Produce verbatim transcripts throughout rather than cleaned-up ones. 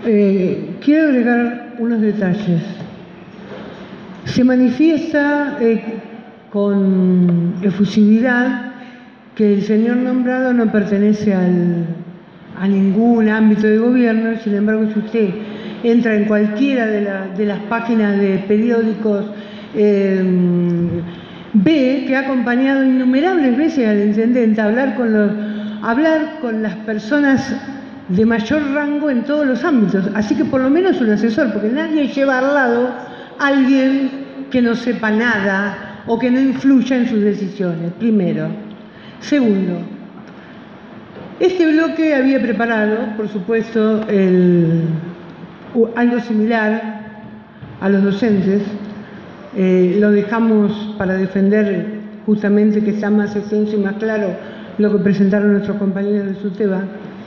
Eh, quiero agregar unos detalles. Se manifiesta eh, con efusividad que el señor nombrado no pertenece al, a ningún ámbito de gobierno. Sin embargo, si usted entra en cualquiera de, la, de las páginas de periódicos, eh, ve que ha acompañado innumerables veces al intendente a hablar con, los, a hablar con las personas de mayor rango en todos los ámbitos. Así que por lo menos un asesor, porque nadie lleva al lado a alguien que no sepa nada o que no influya en sus decisiones, primero. Segundo, este bloque había preparado, por supuesto, el, algo similar a los docentes. Eh, lo dejamos para defender justamente que está más extenso y más claro lo que presentaron nuestros compañeros de SUTEBA.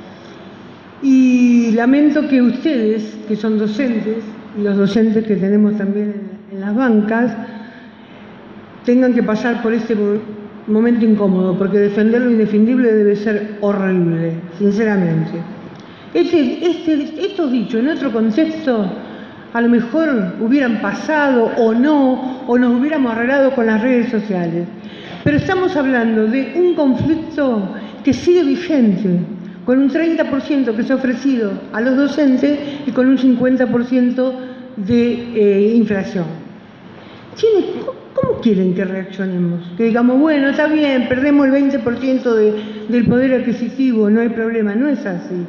Y lamento que ustedes, que son docentes, y los docentes que tenemos también en, en las bancas, tengan que pasar por este momento incómodo, porque defender lo indefendible debe ser horrible, sinceramente. Este, este, estos dichos en otro contexto a lo mejor hubieran pasado o no, o nos hubiéramos arreglado con las redes sociales. Pero estamos hablando de un conflicto que sigue vigente, con un treinta por ciento que se ha ofrecido a los docentes y con un cincuenta por ciento de eh, inflación. ¿Cómo quieren que reaccionemos? Que digamos, bueno, está bien, perdemos el veinte por ciento de, del poder adquisitivo, no hay problema. No es así.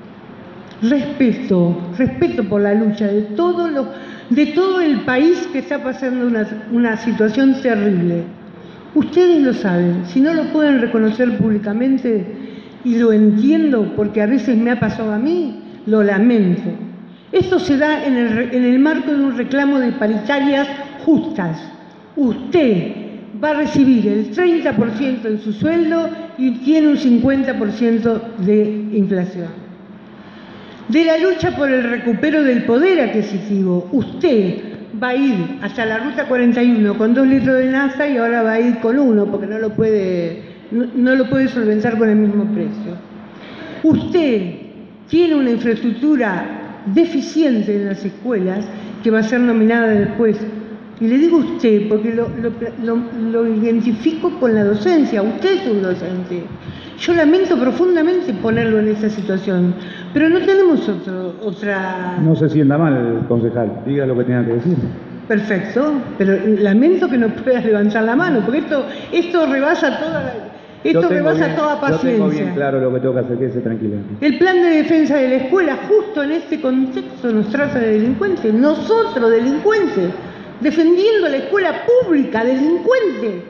Respeto, respeto por la lucha de todo, lo, de todo el país que está pasando una, una situación terrible. Ustedes lo saben, si no lo pueden reconocer públicamente, y lo entiendo porque a veces me ha pasado a mí, lo lamento. Esto se da en el, en el marco de un reclamo de paritarias justas. Usted va a recibir el treinta por ciento en su sueldo y tiene un cincuenta por ciento de inflación. De la lucha por el recupero del poder adquisitivo, usted va a ir hasta la ruta cuarenta y uno con dos litros de nafta y ahora va a ir con uno porque no lo puede, no, no lo puede solventar con el mismo precio. Usted tiene una infraestructura deficiente en las escuelas que va a ser nominada después. Y le digo usted porque lo, lo, lo, lo identifico con la docencia. Usted es un docente. Yo lamento profundamente ponerlo en esa situación, pero no tenemos otro, otra... No se sienta mal, concejal, diga lo que tenga que decir. Perfecto, pero lamento que no puedas levantar la mano, porque esto, esto rebasa toda la... Esto rebasa bien, toda paciencia. Yo tengo bien claro lo que tengo que hacer, quédese tranquilo. El plan de defensa de la escuela, justo en este contexto, nos trata de delincuentes. Nosotros, delincuentes, defendiendo la escuela pública, delincuentes.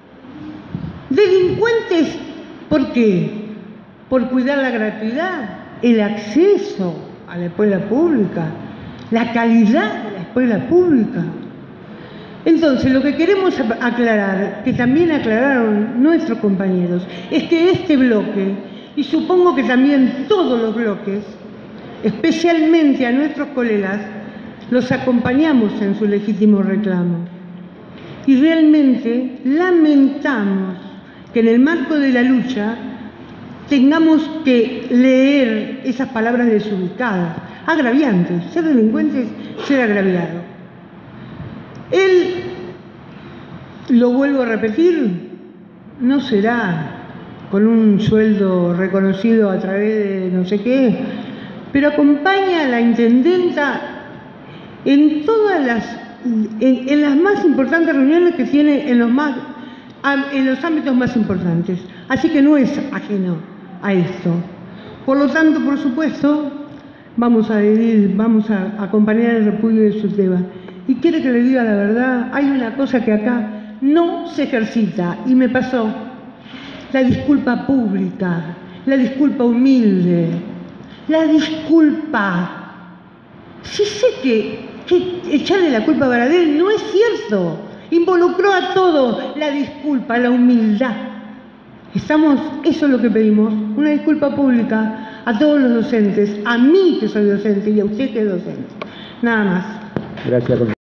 Delincuentes, ¿por qué? Por cuidar la gratuidad, el acceso a la escuela pública, la calidad de la escuela pública. Entonces, lo que queremos aclarar, que también aclararon nuestros compañeros, es que este bloque, y supongo que también todos los bloques, especialmente a nuestros colegas, los acompañamos en su legítimo reclamo. Y realmente lamentamos que en el marco de la lucha tengamos que leer esas palabras desubicadas, agraviantes. Ser delincuente es ser agraviado. Él, lo vuelvo a repetir, no será con un sueldo reconocido a través de no sé qué, pero acompaña a la intendenta en todas las, en, en las más importantes reuniones que tiene en los, más, en los ámbitos más importantes. Así que no es ajeno a esto. Por lo tanto, por supuesto, vamos a, ir, vamos a acompañar el repudio de SUTEBA. Y quiere que le diga la verdad, hay una cosa que acá no se ejercita, y me pasó. La disculpa pública, la disculpa humilde, la disculpa. Sí sé que, que echarle la culpa a Baradel no es cierto. Involucró a todo, la disculpa, la humildad. Estamos, eso es lo que pedimos, una disculpa pública a todos los docentes, a mí que soy docente y a usted que es docente. Nada más. Gracias.